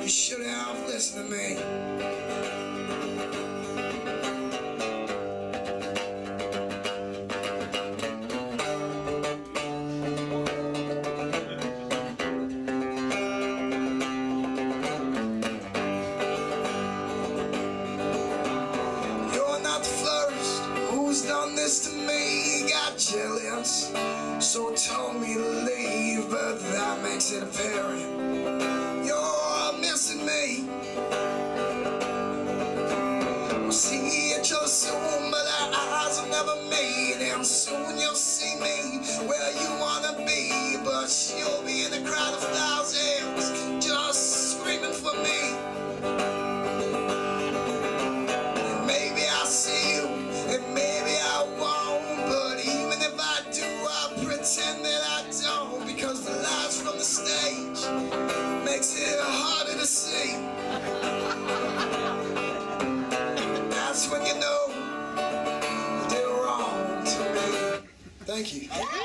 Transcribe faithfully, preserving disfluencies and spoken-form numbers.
You should have listened to me. You're not the first who's done this to me. Got jealous, so told me to leave, but that makes it apparent you're missing me. We'll see each other soon, but our eyes will never meet, and soon you'll see me where you wanna be, but you'll be in a crowd of thousands just screaming for me. And maybe I'll see you, and maybe I won't, but even if I do, I'll pretend that I don't, because the lights from the stage makes it harder to see. That's when you know you did wrong to me. Thank you.